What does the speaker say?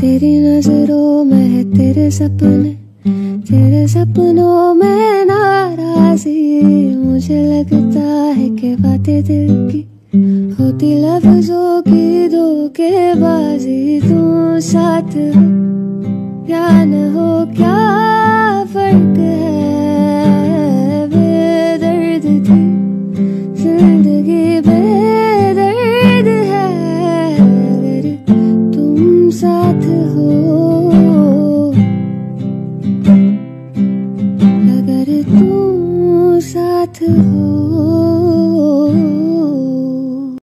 तेरी नजरों में है तेरे सपने, तेरे सपनों में नाराजी। मुझे लगता है कि बातें दिल की होती लफ्जों की धोखेबाजी। तू साथ हो या न हो क्या